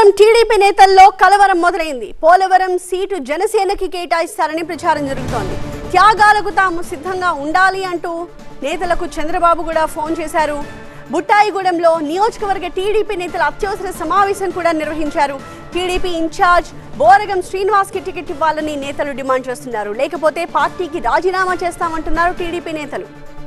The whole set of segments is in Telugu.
టీడీపీ నేతల్లో కలవరం మొదలైంది. పోలవరం సీటు జనసేనకి కేటాయిస్తారని ప్రచారం జరుగుతోంది. త్యాగాలకు తాము సిద్ధంగా ఉండాలి అంటూ నేతలకు చంద్రబాబు కూడా ఫోన్ చేశారు. బుట్టాయిగూడెంలో నియోజకవర్గ టీడీపీ నేతల అత్యవసర సమావేశం కూడా నిర్వహించారు. టీడీపీ ఇన్ఛార్జ్ బోరగం శ్రీనివాస్ కి టికెట్ ఇవ్వాలని నేతలు డిమాండ్ చేస్తున్నారు. లేకపోతే పార్టీకి రాజీనామా చేస్తామంటున్నారు టీడీపీ నేతలు.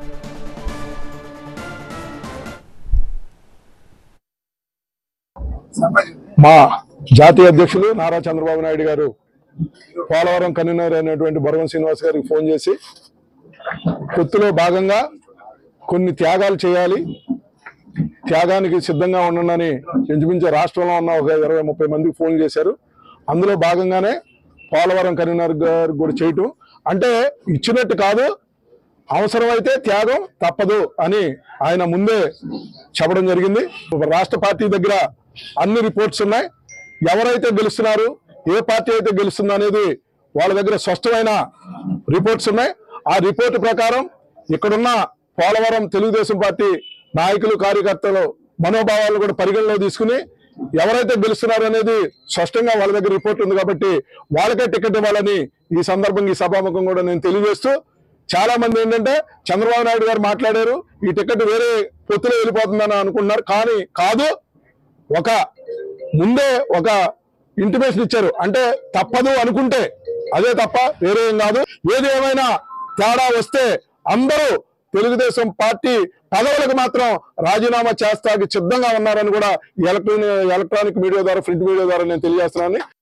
మా జాతీయ అధ్యక్షులు నారా చంద్రబాబు నాయుడు గారు పోలవరం కన్వీనర్ అయినటువంటి బోరగం శ్రీనివాస్ గారికి ఫోన్ చేసి పొత్తులో భాగంగా కొన్ని త్యాగాలు చేయాలి, త్యాగానికి సిద్ధంగా ఉండండి ఇంచుమించు రాష్ట్రంలో ఉన్న ఒక 20-30 మందికి ఫోన్ చేశారు. అందులో భాగంగానే పోలవరం కన్వీనర్ గారు కూడా చేయటం అంటే ఇచ్చినట్టు కాదు, అవసరమైతే త్యాగం తప్పదు అని ఆయన ముందే చెప్పడం జరిగింది. రాష్ట్ర పార్టీ దగ్గర అన్ని రిపోర్ట్స్ ఉన్నాయి. ఎవరైతే గెలుస్తున్నారు, ఏ పార్టీ అయితే గెలుస్తుందో అనేది వాళ్ళ దగ్గర స్పష్టమైన రిపోర్ట్స్ ఉన్నాయి. ఆ రిపోర్ట్ ప్రకారం ఇక్కడున్న పోలవరం తెలుగుదేశం పార్టీ నాయకులు కార్యకర్తలు మనోభావాలను కూడా పరిగణలో తీసుకుని ఎవరైతే గెలుస్తున్నారు అనేది స్పష్టంగా వాళ్ళ దగ్గర రిపోర్ట్ ఉంది కాబట్టి వాళ్ళకే టికెట్ ఇవ్వాలని ఈ సందర్భంగా ఈ సభాముఖం కూడా నేను తెలియజేస్తూ, చాలా మంది ఏంటంటే చంద్రబాబు నాయుడు గారు మాట్లాడారు ఈ టికెట్ వేరే పొత్తులో వెళ్ళిపోతుందని అనుకుంటున్నారు. కానీ కాదు, ముందే ఒక ఇంటిమేషన్ ఇచ్చారు. అంటే తప్పదు అనుకుంటే అదే తప్ప వేరే ఏం కాదు. ఏది ఏమైనా తేడా వస్తే అందరూ తెలుగుదేశం పార్టీ పదవులకు మాత్రం రాజీనామా చేస్తానికి సిద్ధంగా ఉన్నారని కూడా ఎలక్ట్రానిక్ మీడియా ద్వారా, ప్రింట్ మీడియా ద్వారా నేను తెలియజేస్తున్నాను.